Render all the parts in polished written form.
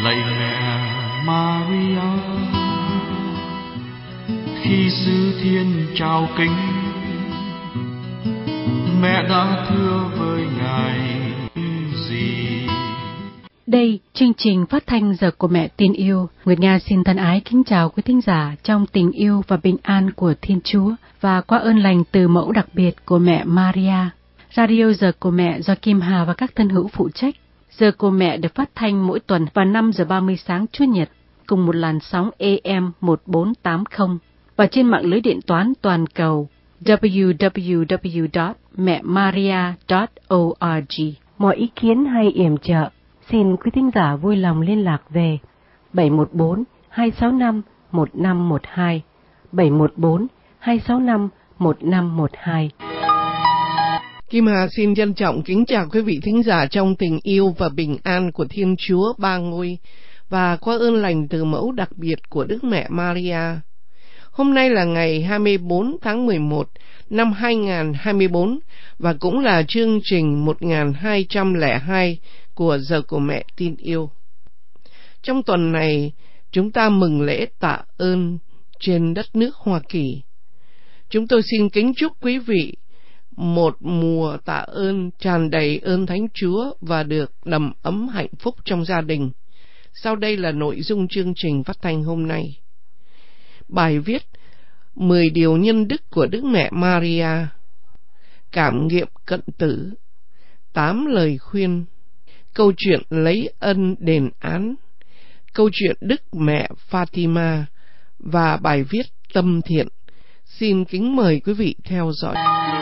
Lạy mẹ Maria, khi sứ thiên chào kính, mẹ đã thưa với Ngài gì? Đây, chương trình phát thanh Giờ của Mẹ Tin Yêu. Nguyệt Nga xin thân ái kính chào quý thính giả trong tình yêu và bình an của Thiên Chúa và qua ơn lành từ mẫu đặc biệt của mẹ Maria. Radio Giờ của Mẹ do Kim Hà và các thân hữu phụ trách. Giờ của Mẹ được phát thanh mỗi tuần vào 5 giờ 30 sáng Chủ nhật cùng một làn sóng AM 1480 và trên mạng lưới điện toán toàn cầu www.mẹmaria.org. Mọi ý kiến hay yểm trợ xin quý thính giả vui lòng liên lạc về 714-265-1512, 714-265-1512. Kim Hà xin trân trọng kính chào quý vị thính giả trong tình yêu và bình an của Thiên Chúa Ba Ngôi và qua ơn lành từ mẫu đặc biệt của Đức Mẹ Maria. Hôm nay là ngày 24 tháng 11 năm 2024 và cũng là chương trình 1202 của Giờ của Mẹ Tin Yêu. Trong tuần này, chúng ta mừng lễ tạ ơn trên đất nước Hoa Kỳ. Chúng tôi xin kính chúc quý vị một mùa tạ ơn tràn đầy ơn Thánh Chúa và được đầm ấm hạnh phúc trong gia đình. Sau đây là nội dung chương trình phát thanh hôm nay. Bài viết 10 điều nhân đức của Đức Mẹ Maria, cảm nghiệm cận tử, 8 lời khuyên, câu chuyện lấy ân đền án, câu chuyện Đức Mẹ Fatima và bài viết tâm thiện. Xin kính mời quý vị theo dõi.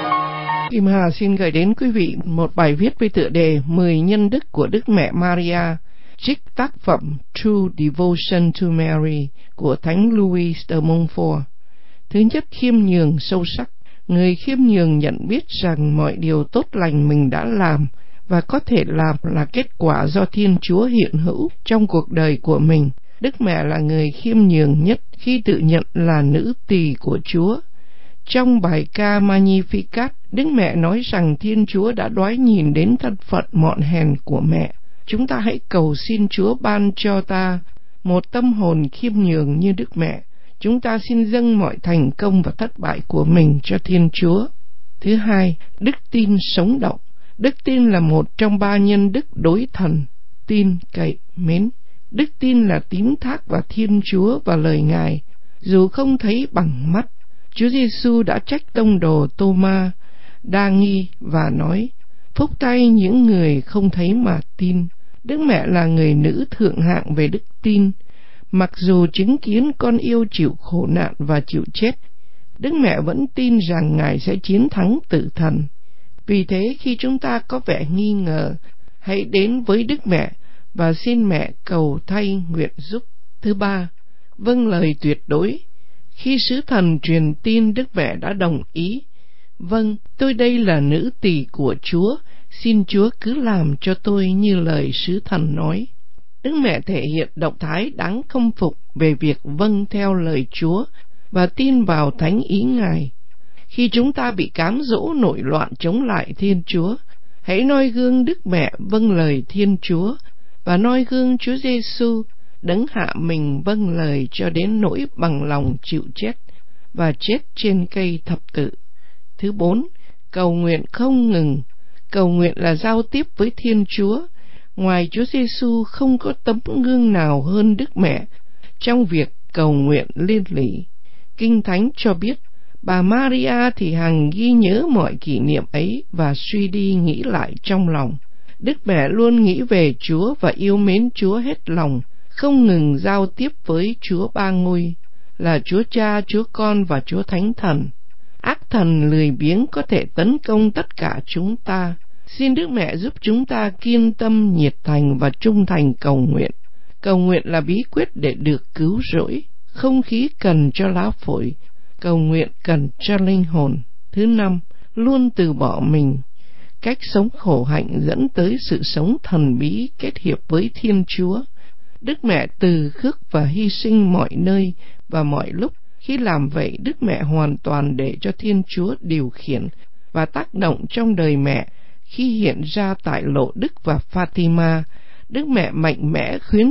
Kim Hà xin gửi đến quý vị một bài viết với tựa đề 10 nhân đức của Đức Mẹ Maria, trích tác phẩm True Devotion to Mary của Thánh Louis de Montfort. Thứ nhất, khiêm nhường sâu sắc. Người khiêm nhường nhận biết rằng mọi điều tốt lành mình đã làm và có thể làm là kết quả do Thiên Chúa hiện hữu trong cuộc đời của mình. Đức Mẹ là người khiêm nhường nhất khi tự nhận là nữ tỳ của Chúa. Trong bài ca Magnificat, Đức Mẹ nói rằng Thiên Chúa đã đoái nhìn đến thân phận mọn hèn của mẹ. Chúng ta hãy cầu xin Chúa ban cho ta một tâm hồn khiêm nhường như Đức Mẹ. Chúng ta xin dâng mọi thành công và thất bại của mình cho Thiên Chúa. Thứ hai, đức tin sống động. Đức tin là một trong 3 nhân đức đối thần: tin, cậy, mến. Đức tin là tín thác vào Thiên Chúa và lời Ngài, dù không thấy bằng mắt. Chúa Giêsu đã trách tông đồ Tô-ma đa nghi và nói: phúc thay những người không thấy mà tin. Đức Mẹ là người nữ thượng hạng về đức tin. Mặc dù chứng kiến con yêu chịu khổ nạn và chịu chết, Đức Mẹ vẫn tin rằng Ngài sẽ chiến thắng tử thần. Vì thế khi chúng ta có vẻ nghi ngờ, hãy đến với Đức Mẹ và xin mẹ cầu thay nguyện giúp. Thứ ba, vâng lời tuyệt đối. Khi sứ thần truyền tin, Đức Mẹ đã đồng ý. Vâng, tôi đây là nữ tỳ của Chúa, xin Chúa cứ làm cho tôi như lời sứ thần nói. Đức Mẹ thể hiện động thái đáng khâm phục về việc vâng theo lời Chúa và tin vào thánh ý Ngài. Khi chúng ta bị cám dỗ nổi loạn chống lại Thiên Chúa, hãy noi gương Đức Mẹ vâng lời Thiên Chúa và noi gương Chúa Giêsu đấng hạ mình vâng lời cho đến nỗi bằng lòng chịu chết và chết trên cây thập tự. Thứ 4, cầu nguyện không ngừng. Cầu nguyện là giao tiếp với Thiên Chúa. Ngoài Chúa Giêsu không có tấm gương nào hơn Đức Mẹ trong việc cầu nguyện liên lỉ. Kinh Thánh cho biết bà Maria thì hằng ghi nhớ mọi kỷ niệm ấy và suy đi nghĩ lại trong lòng. Đức Mẹ luôn nghĩ về Chúa và yêu mến Chúa hết lòng, không ngừng giao tiếp với Chúa Ba Ngôi là Chúa Cha, Chúa Con và Chúa Thánh Thần. Ác thần lười biếng có thể tấn công tất cả chúng ta. Xin Đức Mẹ giúp chúng ta kiên tâm, nhiệt thành và trung thành cầu nguyện. Cầu nguyện là bí quyết để được cứu rỗi. Không khí cần cho lá phổi, cầu nguyện cần cho linh hồn. Thứ 5, luôn từ bỏ mình. Cách sống khổ hạnh dẫn tới sự sống thần bí kết hiệp với Thiên Chúa. Đức Mẹ từ khước và hy sinh mọi nơi và mọi lúc. Khi làm vậy, Đức Mẹ hoàn toàn để cho Thiên Chúa điều khiển và tác động trong đời mẹ. Khi hiện ra tại lộ Đức và Fatima, Đức Mẹ mạnh mẽ khuyến khích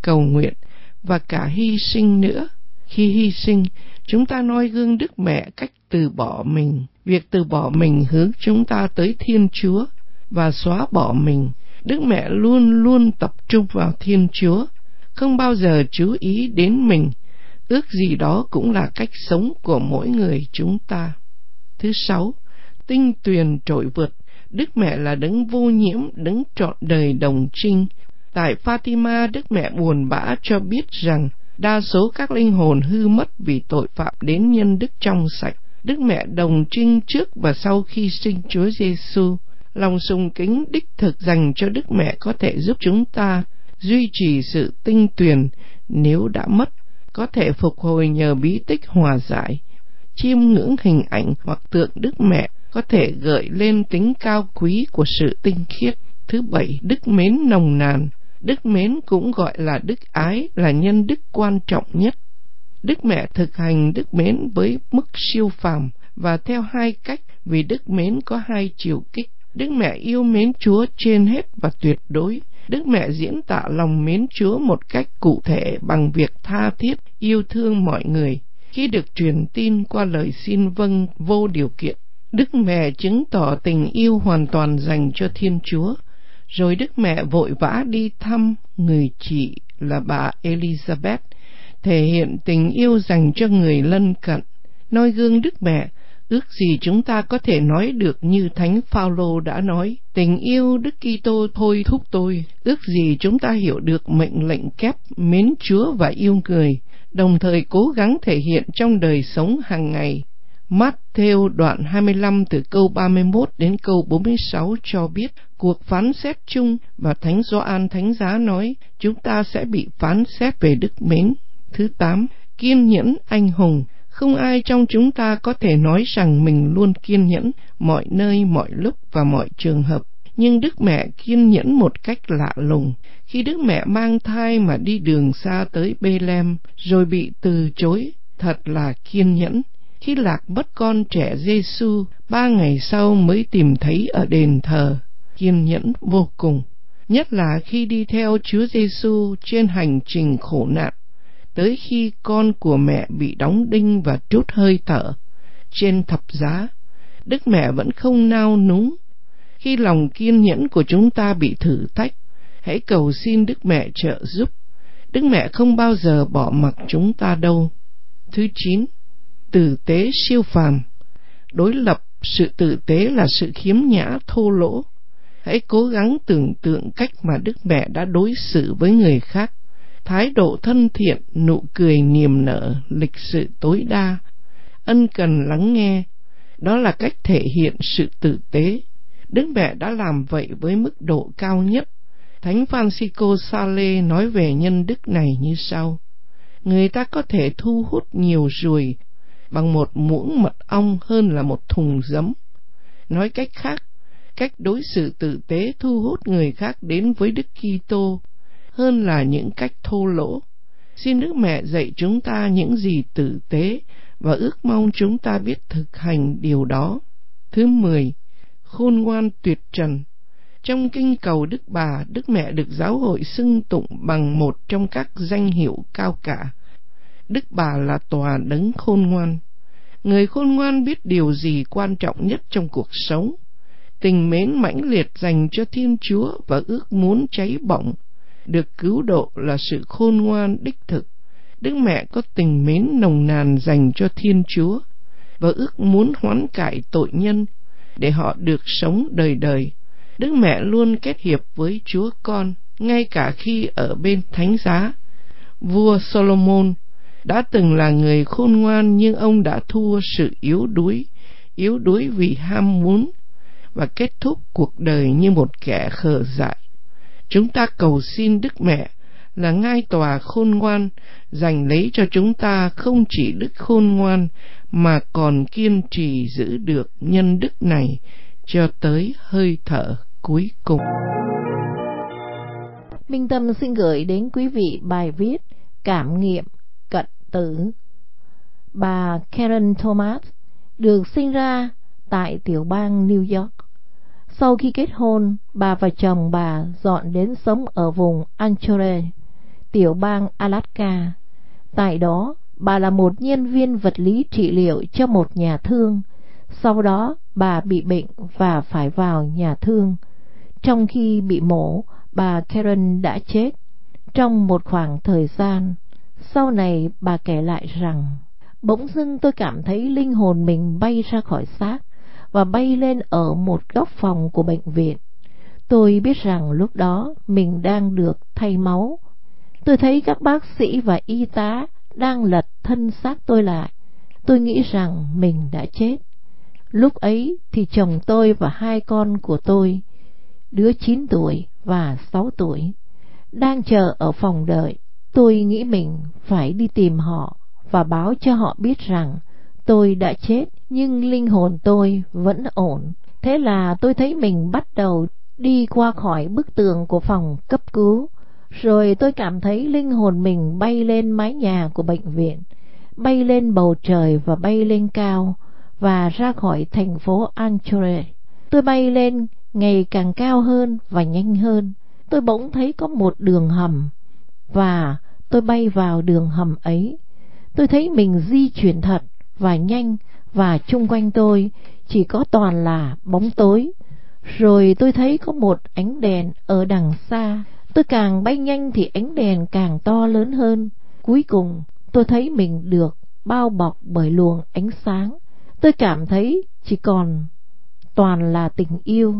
cầu nguyện và cả hy sinh nữa. Khi hy sinh, chúng ta noi gương Đức Mẹ cách từ bỏ mình. Việc từ bỏ mình hướng chúng ta tới Thiên Chúa và xóa bỏ mình. Đức Mẹ luôn luôn tập trung vào Thiên Chúa, không bao giờ chú ý đến mình. Ước gì đó cũng là cách sống của mỗi người chúng ta. Thứ 6, tinh tuyền trội vượt. Đức Mẹ là đấng vô nhiễm, đấng trọn đời đồng trinh. Tại Fatima, Đức Mẹ buồn bã cho biết rằng đa số các linh hồn hư mất vì tội phạm đến nhân đức trong sạch. Đức Mẹ đồng trinh trước và sau khi sinh Chúa Giêsu. Lòng sùng kính đích thực dành cho Đức Mẹ có thể giúp chúng ta duy trì sự tinh tuyền nếu đã mất, có thể phục hồi nhờ bí tích hòa giải. Chiêm ngưỡng hình ảnh hoặc tượng Đức Mẹ có thể gợi lên tính cao quý của sự tinh khiết. Thứ 7, đức mến nồng nàn. Đức mến cũng gọi là đức ái, là nhân đức quan trọng nhất. Đức Mẹ thực hành đức mến với mức siêu phàm và theo hai cách, vì đức mến có hai chiều kích. Đức Mẹ yêu mến Chúa trên hết và tuyệt đối. Đức Mẹ diễn tả lòng mến Chúa một cách cụ thể bằng việc tha thiết yêu thương mọi người. Khi được truyền tin qua lời xin vâng vô điều kiện, Đức Mẹ chứng tỏ tình yêu hoàn toàn dành cho Thiên Chúa. Rồi Đức Mẹ vội vã đi thăm người chị là bà Elizabeth, thể hiện tình yêu dành cho người lân cận. Noi gương Đức Mẹ, ước gì chúng ta có thể nói được như Thánh Phaolô đã nói: tình yêu Đức Kitô thôi thúc tôi. Ước gì chúng ta hiểu được mệnh lệnh kép mến Chúa và yêu người, đồng thời cố gắng thể hiện trong đời sống hàng ngày. Matthew đoạn 25 từ câu 31 đến câu 46 cho biết cuộc phán xét chung, và Thánh Gioan Thánh Giá nói chúng ta sẽ bị phán xét về đức mến. Thứ 8, kiên nhẫn anh hùng. Không ai trong chúng ta có thể nói rằng mình luôn kiên nhẫn mọi nơi, mọi lúc và mọi trường hợp. Nhưng Đức Mẹ kiên nhẫn một cách lạ lùng. Khi Đức Mẹ mang thai mà đi đường xa tới Bê-lem, rồi bị từ chối, thật là kiên nhẫn. Khi lạc mất con trẻ Giêsu, 3 ngày sau mới tìm thấy ở đền thờ, kiên nhẫn vô cùng. Nhất là khi đi theo Chúa Giêsu trên hành trình khổ nạn, tới khi con của mẹ bị đóng đinh và trút hơi thở trên thập giá, Đức Mẹ vẫn không nao núng. Khi lòng kiên nhẫn của chúng ta bị thử thách, hãy cầu xin Đức Mẹ trợ giúp. Đức Mẹ không bao giờ bỏ mặc chúng ta đâu. Thứ 9, tử tế siêu phàm. Đối lập sự tử tế là sự khiếm nhã thô lỗ. Hãy cố gắng tưởng tượng cách mà Đức Mẹ đã đối xử với người khác. Thái độ thân thiện, nụ cười niềm nở, lịch sự tối đa, ân cần lắng nghe, đó là cách thể hiện sự tử tế. Đức Mẹ đã làm vậy với mức độ cao nhất. Thánh Francisco Sales nói về nhân đức này như sau: người ta có thể thu hút nhiều ruồi bằng một muỗng mật ong hơn là một thùng giấm. Nói cách khác, cách đối xử tử tế thu hút người khác đến với Đức Kitô hơn là những cách thô lỗ. Xin Đức Mẹ dạy chúng ta những gì tử tế và ước mong chúng ta biết thực hành điều đó. Thứ 10, khôn ngoan tuyệt trần. Trong kinh cầu Đức Bà, Đức Mẹ được giáo hội xưng tụng bằng một trong các danh hiệu cao cả. Đức Bà là tòa đấng khôn ngoan. Người khôn ngoan biết điều gì quan trọng nhất trong cuộc sống. Tình mến mãnh liệt dành cho Thiên Chúa và ước muốn cháy bỏng được cứu độ là sự khôn ngoan đích thực. Đức Mẹ có tình mến nồng nàn dành cho Thiên Chúa và ước muốn hoán cải tội nhân để họ được sống đời đời. Đức Mẹ luôn kết hiệp với Chúa Con, ngay cả khi ở bên thánh giá. Vua Solomon đã từng là người khôn ngoan, nhưng ông đã thua sự yếu đuối vì ham muốn và kết thúc cuộc đời như một kẻ khờ dại. Chúng ta cầu xin Đức Mẹ là ngai tòa khôn ngoan dành lấy cho chúng ta không chỉ đức khôn ngoan mà còn kiên trì giữ được nhân đức này cho tới hơi thở cuối cùng. Minh Tâm xin gửi đến quý vị bài viết Cảm nghiệm cận tử. Bà Karen Thomas được sinh ra tại tiểu bang New York. Sau khi kết hôn, bà và chồng bà dọn đến sống ở vùng Anchorage, tiểu bang Alaska. Tại đó, bà là một nhân viên vật lý trị liệu cho một nhà thương. Sau đó, bà bị bệnh và phải vào nhà thương. Trong khi bị mổ, bà Karen đã chết. Trong một khoảng thời gian, sau này bà kể lại rằng, bỗng dưng tôi cảm thấy linh hồn mình bay ra khỏi xác và bay lên ở một góc phòng của bệnh viện. Tôi biết rằng lúc đó mình đang được thay máu. Tôi thấy các bác sĩ và y tá đang lật thân xác tôi lại. Tôi nghĩ rằng mình đã chết. Lúc ấy thì chồng tôi và hai con của tôi, đứa 9 tuổi và 6 tuổi, đang chờ ở phòng đợi. Tôi nghĩ mình phải đi tìm họ và báo cho họ biết rằng tôi đã chết, nhưng linh hồn tôi vẫn ổn. Thế là tôi thấy mình bắt đầu đi qua khỏi bức tường của phòng cấp cứu. Rồi tôi cảm thấy linh hồn mình bay lên mái nhà của bệnh viện, bay lên bầu trời và bay lên cao, và ra khỏi thành phố Anchorage. Tôi bay lên ngày càng cao hơn và nhanh hơn. Tôi bỗng thấy có một đường hầm, và tôi bay vào đường hầm ấy. Tôi thấy mình di chuyển thật và nhanh, và chung quanh tôi chỉ có toàn là bóng tối. Rồi tôi thấy có một ánh đèn ở đằng xa. Tôi càng bay nhanh thì ánh đèn càng to lớn hơn. Cuối cùng tôi thấy mình được bao bọc bởi luồng ánh sáng. Tôi cảm thấy chỉ còn toàn là tình yêu,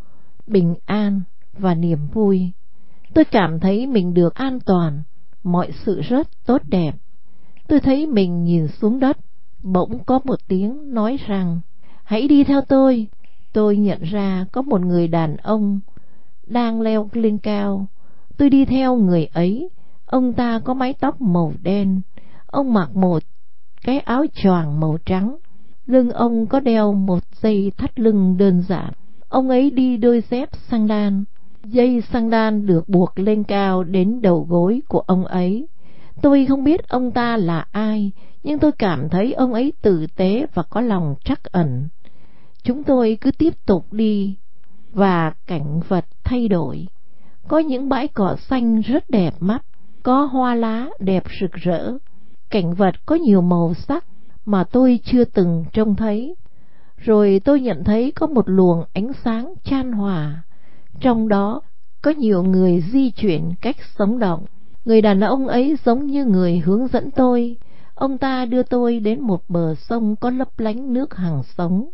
bình an và niềm vui. Tôi cảm thấy mình được an toàn, mọi sự rất tốt đẹp. Tôi thấy mình nhìn xuống đất. Bỗng có một tiếng nói rằng, hãy đi theo tôi. Tôi nhận ra có một người đàn ông đang leo lên cao. Tôi đi theo người ấy. Ông ta có mái tóc màu đen. Ông mặc một cái áo choàng màu trắng. Lưng ông có đeo một dây thắt lưng đơn giản. Ông ấy đi đôi dép sandal. Dây sandal được buộc lên cao đến đầu gối của ông ấy. Tôi không biết ông ta là ai, nhưng tôi cảm thấy ông ấy tử tế và có lòng trắc ẩn. Chúng tôi cứ tiếp tục đi, và cảnh vật thay đổi. Có những bãi cỏ xanh rất đẹp mắt, có hoa lá đẹp rực rỡ. Cảnh vật có nhiều màu sắc mà tôi chưa từng trông thấy. Rồi tôi nhận thấy có một luồng ánh sáng chan hòa. Trong đó có nhiều người di chuyển cách sống động. Người đàn ông ấy giống như người hướng dẫn tôi. Ông ta đưa tôi đến một bờ sông có lấp lánh nước hàng sống.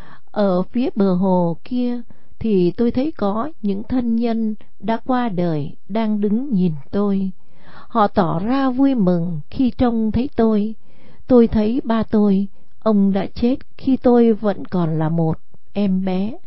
Ở phía bờ hồ kia thì tôi thấy có những thân nhân đã qua đời đang đứng nhìn tôi. Họ tỏ ra vui mừng khi trông thấy tôi. Tôi thấy ba tôi, ông đã chết khi tôi vẫn còn là một em bé.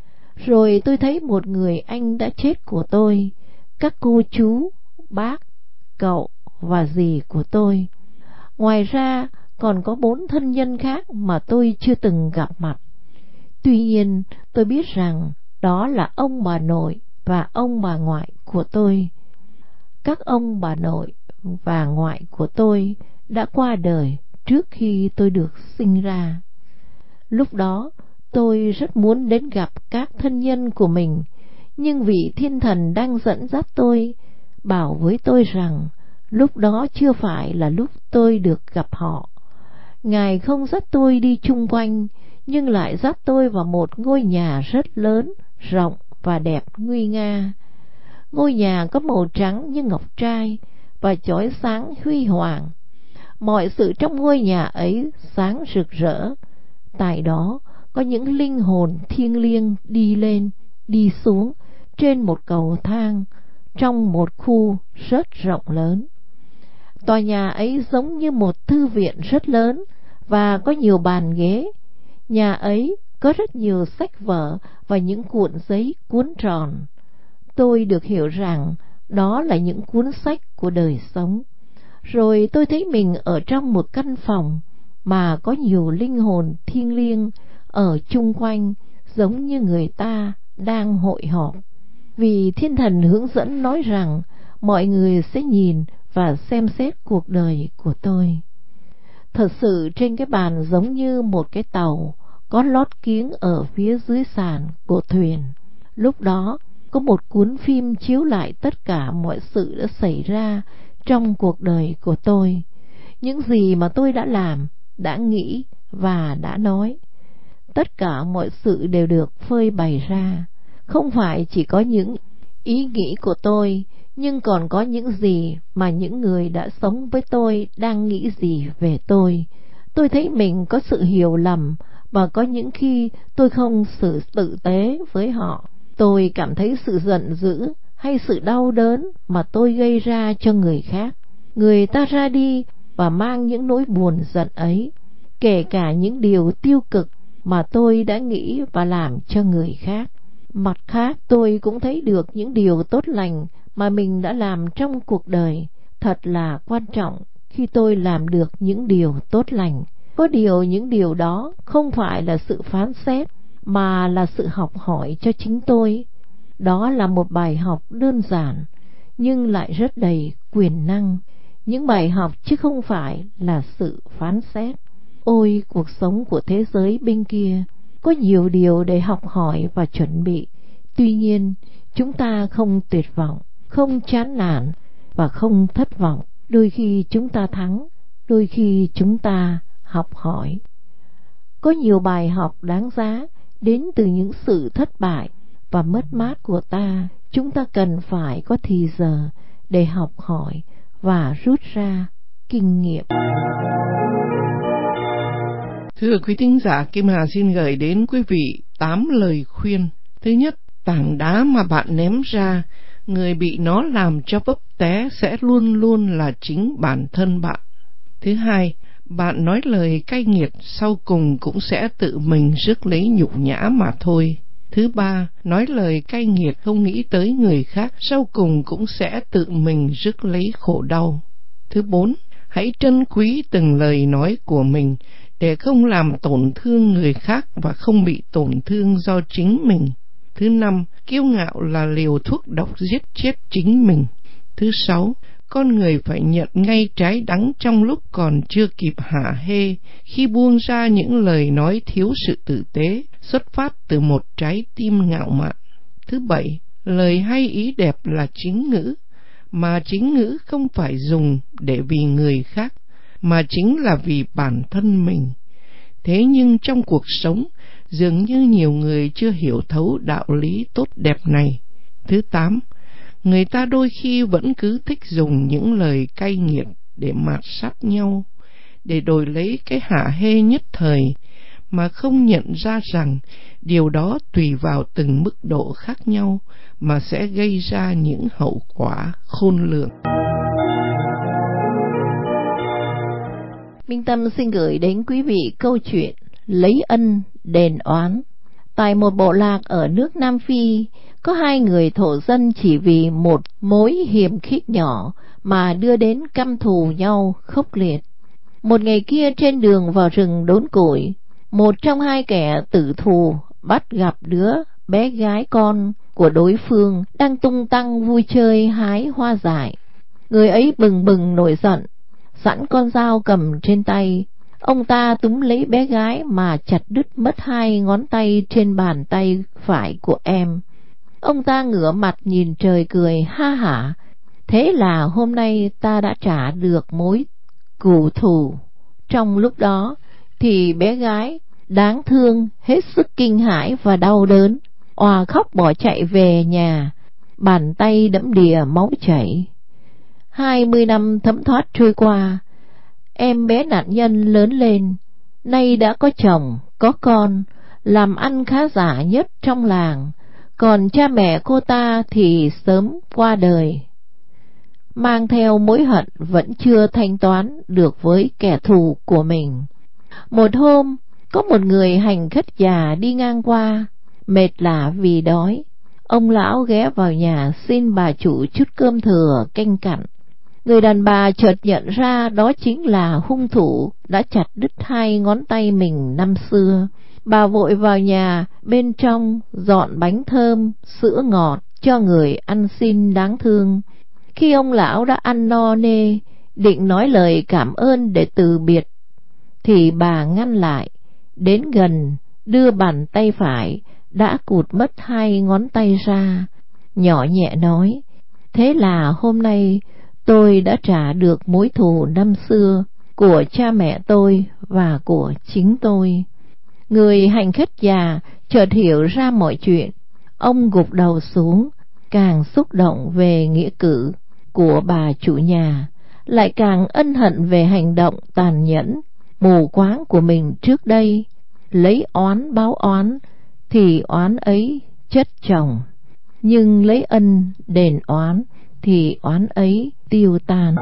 Rồi tôi thấy một người anh đã chết của tôi, các cô chú, bác, cậu và dì của tôi. Ngoài ra còn có 4 thân nhân khác mà tôi chưa từng gặp mặt. Tuy nhiên tôi biết rằng đó là ông bà nội và ông bà ngoại của tôi. Các ông bà nội và ngoại của tôi đã qua đời trước khi tôi được sinh ra. Lúc đó tôi rất muốn đến gặp các thân nhân của mình, nhưng vị thiên thần đang dẫn dắt tôi bảo với tôi rằng lúc đó chưa phải là lúc tôi được gặp họ. Ngài không dắt tôi đi chung quanh, nhưng lại dắt tôi vào một ngôi nhà rất lớn, rộng và đẹp nguy nga. Ngôi nhà có màu trắng như ngọc trai và chói sáng huy hoàng. Mọi sự trong ngôi nhà ấy sáng rực rỡ. Tại đó có những linh hồn thiêng liêng đi lên, đi xuống trên một cầu thang trong một khu rất rộng lớn. Tòa nhà ấy giống như một thư viện rất lớn và có nhiều bàn ghế. Nhà ấy có rất nhiều sách vở và những cuộn giấy cuốn tròn. Tôi được hiểu rằng đó là những cuốn sách của đời sống. Rồi tôi thấy mình ở trong một căn phòng mà có nhiều linh hồn thiêng liêng ở chung quanh, giống như người ta đang hội họp. Vì thiên thần hướng dẫn nói rằng mọi người sẽ nhìn và xem xét cuộc đời của tôi. Thật sự trên cái bàn giống như một cái tàu có lót kiếng ở phía dưới sàn của thuyền. Lúc đó có một cuốn phim chiếu lại tất cả mọi sự đã xảy ra trong cuộc đời của tôi, những gì mà tôi đã làm, đã nghĩ và đã nói. Tất cả mọi sự đều được phơi bày ra, không phải chỉ có những ý nghĩ của tôi, nhưng còn có những gì mà những người đã sống với tôi đang nghĩ gì về tôi. Tôi thấy mình có sự hiểu lầm, và có những khi tôi không xử tử tế với họ. Tôi cảm thấy sự giận dữ hay sự đau đớn mà tôi gây ra cho người khác. Người ta ra đi và mang những nỗi buồn giận ấy, kể cả những điều tiêu cực mà tôi đã nghĩ và làm cho người khác. Mặt khác, tôi cũng thấy được những điều tốt lành mà mình đã làm trong cuộc đời. Thật là quan trọng khi tôi làm được những điều tốt lành. Có điều những điều đó không phải là sự phán xét, mà là sự học hỏi cho chính tôi. Đó là một bài học đơn giản, nhưng lại rất đầy quyền năng. Những bài học chứ không phải là sự phán xét. Ôi, cuộc sống của thế giới bên kia có nhiều điều để học hỏi và chuẩn bị. Tuy nhiên, chúng ta không tuyệt vọng, không chán nản và không thất vọng. Đôi khi chúng ta thắng, đôi khi chúng ta học hỏi. Có nhiều bài học đáng giá đến từ những sự thất bại và mất mát của ta. Chúng ta cần phải có thì giờ để học hỏi và rút ra kinh nghiệm. Thưa quý thính giả, Kim Hà xin gửi đến quý vị 8 lời khuyên. Thứ nhất, tảng đá mà bạn ném ra, người bị nó làm cho vấp té sẽ luôn luôn là chính bản thân bạn. Thứ hai, bạn nói lời cay nghiệt sau cùng cũng sẽ tự mình rước lấy nhục nhã mà thôi. Thứ ba, nói lời cay nghiệt không nghĩ tới người khác, sau cùng cũng sẽ tự mình rước lấy khổ đau. Thứ bốn, hãy trân quý từng lời nói của mình để không làm tổn thương người khác và không bị tổn thương do chính mình. Thứ năm, kiêu ngạo là liều thuốc độc giết chết chính mình. Thứ sáu, con người phải nhận ngay trái đắng trong lúc còn chưa kịp hả hê, khi buông ra những lời nói thiếu sự tử tế, xuất phát từ một trái tim ngạo mạn. Thứ bảy, lời hay ý đẹp là chính ngữ, mà chính ngữ không phải dùng để vì người khác, mà chính là vì bản thân mình. Thế nhưng trong cuộc sống, dường như nhiều người chưa hiểu thấu đạo lý tốt đẹp này. Thứ tám, người ta đôi khi vẫn cứ thích dùng những lời cay nghiệt để mạt sát nhau, để đổi lấy cái hả hê nhất thời, mà không nhận ra rằng điều đó tùy vào từng mức độ khác nhau mà sẽ gây ra những hậu quả khôn lường. Minh Tâm xin gửi đến quý vị câu chuyện lấy ân đền oán. Tại một bộ lạc ở nước Nam Phi, có hai người thổ dân chỉ vì một mối hiềm khích nhỏ mà đưa đến căm thù nhau khốc liệt. Một ngày kia trên đường vào rừng đốn củi, một trong hai kẻ tử thù bắt gặp đứa bé gái con của đối phương đang tung tăng vui chơi hái hoa dại. Người ấy bừng bừng nổi giận, sẵn con dao cầm trên tay, ông ta túm lấy bé gái mà chặt đứt mất hai ngón tay trên bàn tay phải của em. Ông ta ngửa mặt nhìn trời cười ha hả. Thế là hôm nay ta đã trả được mối cừu thù. Trong lúc đó thì bé gái đáng thương hết sức kinh hãi và đau đớn, òa khóc bỏ chạy về nhà, bàn tay đẫm đìa máu chảy. 20 năm thấm thoát trôi qua, em bé nạn nhân lớn lên, nay đã có chồng, có con, làm ăn khá giả nhất trong làng, còn cha mẹ cô ta thì sớm qua đời. Mang theo mối hận vẫn chưa thanh toán được với kẻ thù của mình. Một hôm, có một người hành khất già đi ngang qua, mệt lả vì đói. Ông lão ghé vào nhà xin bà chủ chút cơm thừa canh cặn. Người đàn bà chợt nhận ra đó chính là hung thủ đã chặt đứt hai ngón tay mình năm xưa. Bà vội vào nhà bên trong dọn bánh thơm, sữa ngọt cho người ăn xin đáng thương. Khi ông lão đã ăn no nê, định nói lời cảm ơn để từ biệt, thì bà ngăn lại, đến gần đưa bàn tay phải đã cụt mất hai ngón tay ra, nhỏ nhẹ nói: thế là hôm nay Tôi đã trả được mối thù năm xưa của cha mẹ tôi và của chính tôi. Người hành khất già chợt hiểu ra mọi chuyện. Ông gục đầu xuống, càng xúc động về nghĩa cử của bà chủ nhà, lại càng ân hận về hành động tàn nhẫn, mù quáng của mình trước đây. Lấy oán báo oán thì oán ấy chất chồng, nhưng lấy ân đền oán thì oán ấy tiêu tan.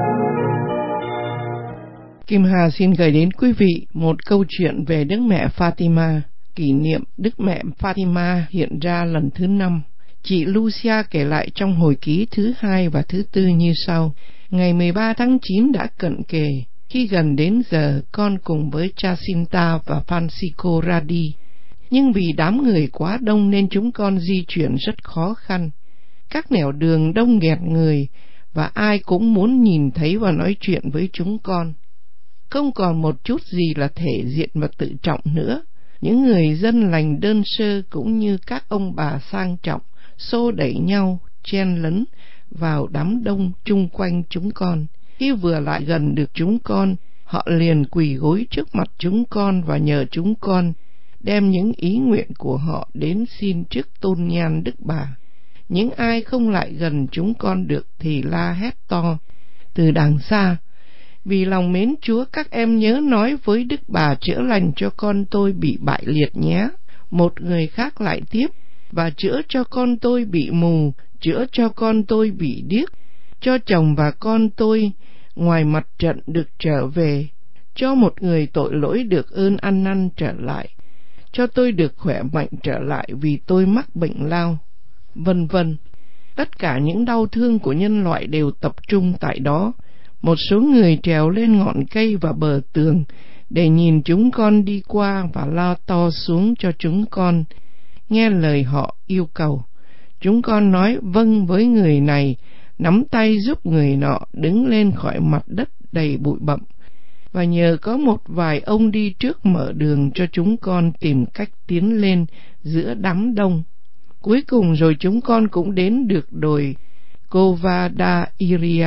Kim Hà xin gửi đến quý vị một câu chuyện về Đức Mẹ Fatima. Kỷ niệm Đức Mẹ Fatima hiện ra lần thứ 5. Chị Lucia kể lại trong hồi ký thứ 2 và thứ 4 như sau. Ngày 13 tháng 9 đã cận kề. Khi gần đến giờ, con cùng với Jacinta và Francisco ra đi. Nhưng vì đám người quá đông nên chúng con di chuyển rất khó khăn. Các nẻo đường đông nghẹt người và ai cũng muốn nhìn thấy và nói chuyện với chúng con. Không còn một chút gì là thể diện và tự trọng nữa. Những người dân lành đơn sơ cũng như các ông bà sang trọng xô đẩy nhau, chen lấn vào đám đông chung quanh chúng con. Khi vừa lại gần được chúng con, họ liền quỳ gối trước mặt chúng con và nhờ chúng con đem những ý nguyện của họ đến xin trước tôn nhan Đức Bà. Những ai không lại gần chúng con được thì la hét to từ đằng xa: vì lòng mến Chúa, các em nhớ nói với Đức Bà chữa lành cho con tôi bị bại liệt nhé. Một người khác lại tiếp: và chữa cho con tôi bị mù, chữa cho con tôi bị điếc, cho chồng và con tôi ngoài mặt trận được trở về, cho một người tội lỗi được ơn ăn năn trở lại, cho tôi được khỏe mạnh trở lại vì tôi mắc bệnh lao, vân vân. Tất cả những đau thương của nhân loại đều tập trung tại đó. Một số người trèo lên ngọn cây và bờ tường để nhìn chúng con đi qua và lao to xuống cho chúng con nghe lời họ yêu cầu. Chúng con nói vâng với người này, nắm tay giúp người nọ đứng lên khỏi mặt đất đầy bụi bặm, và nhờ có một vài ông đi trước mở đường cho chúng con tìm cách tiến lên giữa đám đông. Cuối cùng rồi chúng con cũng đến được đồi Cova da Iria.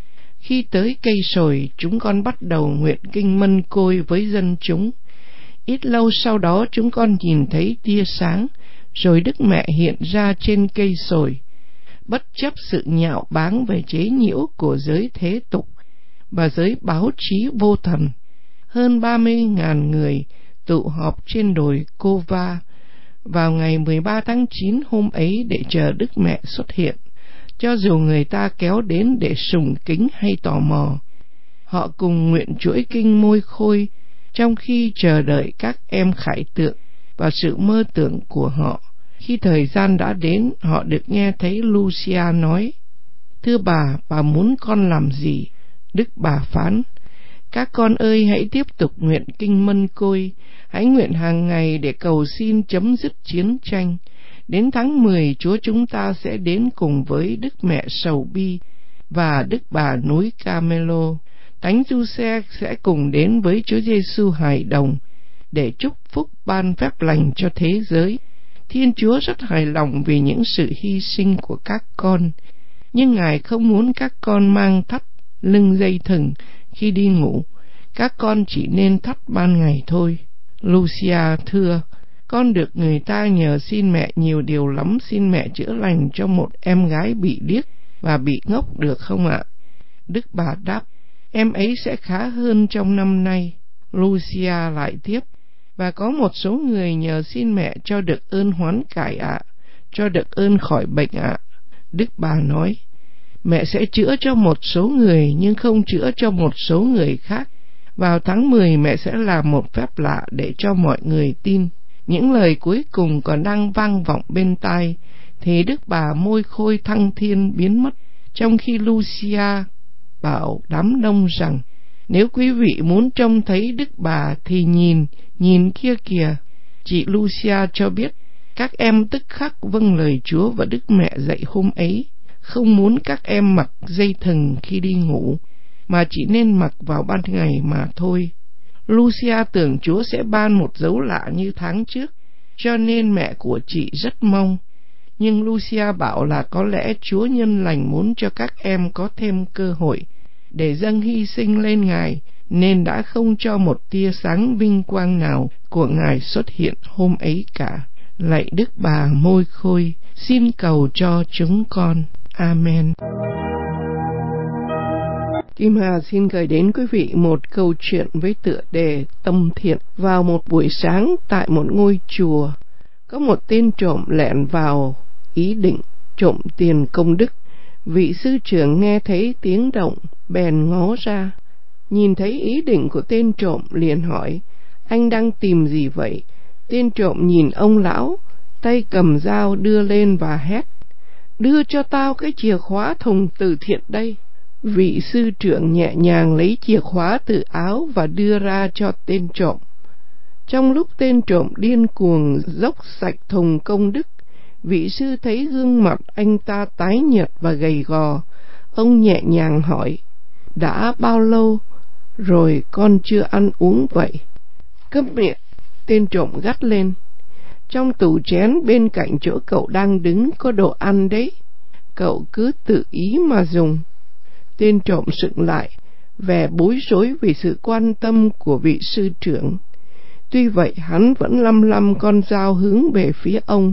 Khi tới cây sồi, chúng con bắt đầu nguyện kinh mân côi với dân chúng. Ít lâu sau đó chúng con nhìn thấy tia sáng, rồi Đức Mẹ hiện ra trên cây sồi. Bất chấp sự nhạo báng về chế nhiễu của giới thế tục và giới báo chí vô thần, hơn 30.000 người tụ họp trên đồi Cova vào ngày 13 tháng 9 hôm ấy để chờ Đức Mẹ xuất hiện. Cho dù người ta kéo đến để sùng kính hay tò mò, họ cùng nguyện chuỗi kinh môi khôi trong khi chờ đợi các em khải tượng và sự mơ tưởng của họ. Khi thời gian đã đến, họ được nghe thấy Lucia nói: thưa bà muốn con làm gì? Đức Bà phán: các con ơi, hãy tiếp tục nguyện kinh mân côi, hãy nguyện hàng ngày để cầu xin chấm dứt chiến tranh. Đến tháng 10, Chúa chúng ta sẽ đến cùng với Đức Mẹ Sầu Bi và Đức Bà núi Carmelo. Thánh Giuse sẽ cùng đến với Chúa Giêsu hài đồng để chúc phúc ban phép lành cho thế giới. Thiên Chúa rất hài lòng vì những sự hy sinh của các con, nhưng Ngài không muốn các con mang thắt lưng dây thừng khi đi ngủ. Các con chỉ nên thắt ban ngày thôi. Lucia thưa: con được người ta nhờ xin mẹ nhiều điều lắm. Xin mẹ chữa lành cho một em gái bị điếc và bị ngốc được không ạ? Đức Bà đáp: em ấy sẽ khá hơn trong năm nay. Lucia lại tiếp: và có một số người nhờ xin mẹ cho được ơn hoán cải ạ, cho được ơn khỏi bệnh ạ. Đức Bà nói: mẹ sẽ chữa cho một số người nhưng không chữa cho một số người khác. Vào tháng 10 mẹ sẽ làm một phép lạ để cho mọi người tin. Những lời cuối cùng còn đang vang vọng bên tai thì Đức Bà môi khôi thăng thiên biến mất, trong khi Lucia bảo đám đông rằng: nếu quý vị muốn trông thấy Đức Bà thì nhìn kia kìa. Chị Lucia cho biết các em tức khắc vâng lời Chúa và Đức Mẹ dạy hôm ấy, không muốn các em mặc dây thừng khi đi ngủ, mà chỉ nên mặc vào ban ngày mà thôi. Lucia tưởng Chúa sẽ ban một dấu lạ như tháng trước, cho nên mẹ của chị rất mong. Nhưng Lucia bảo là có lẽ Chúa nhân lành muốn cho các em có thêm cơ hội để dâng hy sinh lên Ngài, nên đã không cho một tia sáng vinh quang nào của Ngài xuất hiện hôm ấy cả. Lạy Đức Bà Môi Khôi, xin cầu cho chúng con. Amen. Kim Hà xin gửi đến quý vị một câu chuyện với tựa đề Tâm Thiện. Vào một buổi sáng tại một ngôi chùa, có một tên trộm lẻn vào ý định trộm tiền công đức. Vị sư trưởng nghe thấy tiếng động, bèn ngó ra. Nhìn thấy ý định của tên trộm liền hỏi, anh đang tìm gì vậy? Tên trộm nhìn ông lão, tay cầm dao đưa lên và hét, đưa cho tao cái chìa khóa thùng từ thiện đây. Vị sư trưởng nhẹ nhàng lấy chìa khóa từ áo và đưa ra cho tên trộm. Trong lúc tên trộm điên cuồng dốc sạch thùng công đức, vị sư thấy gương mặt anh ta tái nhợt và gầy gò. Ông nhẹ nhàng hỏi, đã bao lâu rồi con chưa ăn uống vậy? Câm miệng, tên trộm gắt lên. Trong tủ chén bên cạnh chỗ cậu đang đứng có đồ ăn đấy, cậu cứ tự ý mà dùng. Tên trộm sững lại, vẻ bối rối vì sự quan tâm của vị sư trưởng. Tuy vậy hắn vẫn lăm lăm con dao hướng về phía ông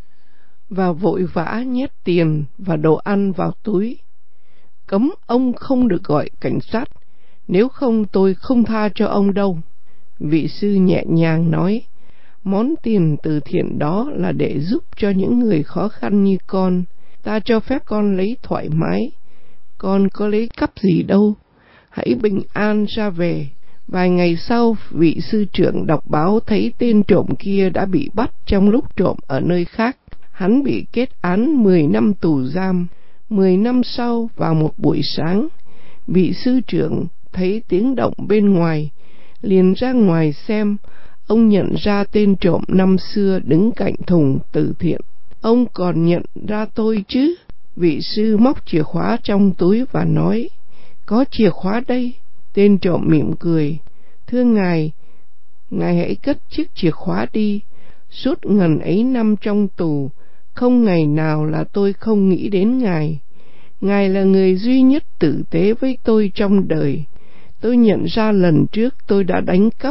và vội vã nhét tiền và đồ ăn vào túi. Cấm ông không được gọi cảnh sát, nếu không tôi không tha cho ông đâu. Vị sư nhẹ nhàng nói, món tiền từ thiện đó là để giúp cho những người khó khăn như con. Ta cho phép con lấy thoải mái, con có lấy cắp gì đâu. Hãy bình an ra về. Vài ngày sau, vị sư trưởng đọc báo thấy tên trộm kia đã bị bắt trong lúc trộm ở nơi khác. Hắn bị kết án 10 năm tù giam. 10 năm sau, vào một buổi sáng, vị sư trưởng thấy tiếng động bên ngoài, liền ra ngoài xem. Ông nhận ra tên trộm năm xưa đứng cạnh thùng từ thiện. Ông còn nhận ra tôi chứ? Vị sư móc chìa khóa trong túi và nói, có chìa khóa đây. Tên trộm mỉm cười, thưa ngài, ngài hãy cất chiếc chìa khóa đi. Suốt ngần ấy năm trong tù, không ngày nào là tôi không nghĩ đến ngài. Ngài là người duy nhất tử tế với tôi trong đời. Tôi nhận ra lần trước tôi đã đánh cắp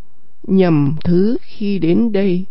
nhầm thứ khi đến đây.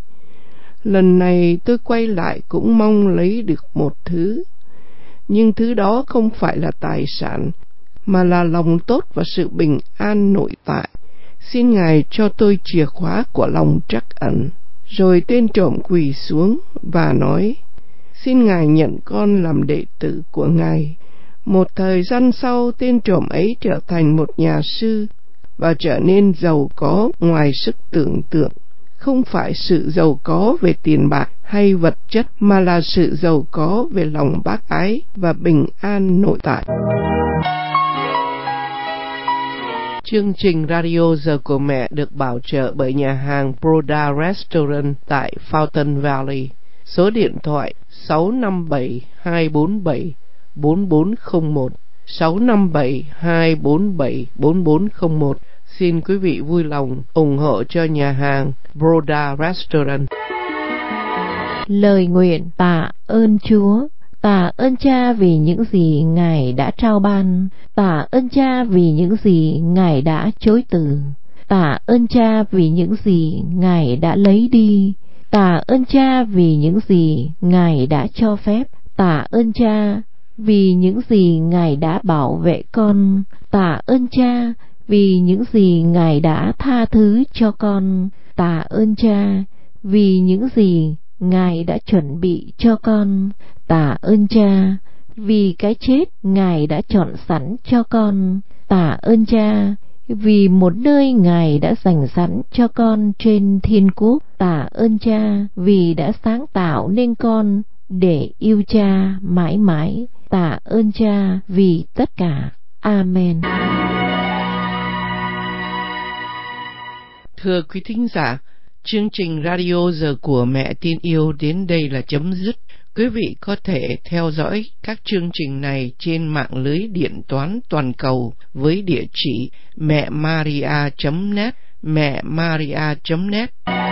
Lần này tôi quay lại cũng mong lấy được một thứ, nhưng thứ đó không phải là tài sản, mà là lòng tốt và sự bình an nội tại. Xin ngài cho tôi chìa khóa của lòng trắc ẩn. Rồi tên trộm quỳ xuống và nói, xin ngài nhận con làm đệ tử của ngài. Một thời gian sau, tên trộm ấy trở thành một nhà sư và trở nên giàu có ngoài sức tưởng tượng. Không phải sự giàu có về tiền bạc hay vật chất, mà là sự giàu có về lòng bác ái và bình an nội tại. Chương trình Radio Giờ của Mẹ được bảo trợ bởi nhà hàng Broda Restaurant tại Fountain Valley. Số điện thoại 657-247-4401, 657-247-4401. Xin quý vị vui lòng ủng hộ cho nhà hàng Broda Restaurant. Lời nguyện. Tạ ơn Chúa. Tạ ơn Cha vì những gì Ngài đã trao ban. Tạ ơn Cha vì những gì Ngài đã chối từ. Tạ ơn Cha vì những gì Ngài đã lấy đi. Tạ ơn Cha vì những gì Ngài đã cho phép. Tạ ơn Cha vì những gì Ngài đã bảo vệ con. Tạ ơn Cha vì những gì Ngài đã tha thứ cho con. Tạ ơn Cha vì những gì Ngài đã chuẩn bị cho con. Tạ ơn Cha vì cái chết Ngài đã chọn sẵn cho con. Tạ ơn Cha vì một nơi Ngài đã dành sẵn cho con trên thiên quốc. Tạ ơn Cha vì đã sáng tạo nên con để yêu Cha mãi mãi. Tạ ơn Cha vì tất cả. Amen. Thưa quý thính giả, chương trình Radio Giờ của Mẹ Tin Yêu đến đây là chấm dứt. Quý vị có thể theo dõi các chương trình này trên mạng lưới điện toán toàn cầu với địa chỉ mẹmaria.net, mẹmaria.net.